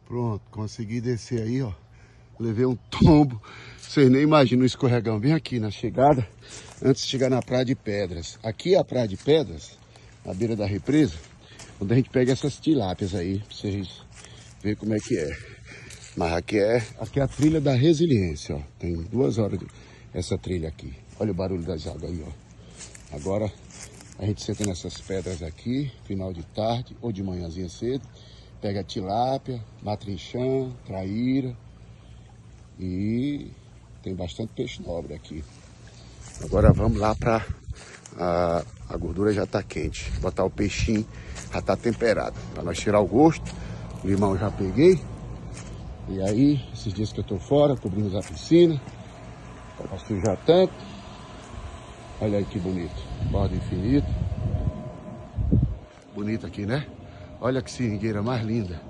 Pronto, consegui descer aí, ó. Levei um tombo. Vocês nem imaginam o escorregão bem aqui na chegada, antes de chegar na Praia de Pedras. Aqui é a Praia de Pedras, na beira da represa, onde a gente pega essas tilápias aí, pra vocês verem como é que é. Mas aqui é a trilha da resiliência, ó. Tem 2 horas essa trilha aqui. Olha o barulho das águas aí, ó. Agora a gente senta nessas pedras aqui, final de tarde ou de manhãzinha cedo. Pega tilápia, matrinchã, traíra e tem bastante peixe nobre aqui. Agora vamos lá para a gordura já tá quente. Botar o peixinho, já tá temperado. Para nós tirar o gosto. O limão já peguei. E aí, esses dias que eu tô fora, cobrimos a piscina. Para não sujar tanto. Olha aí que bonito. Borda infinita. Bonito aqui, né? Olha que seringueira mais linda.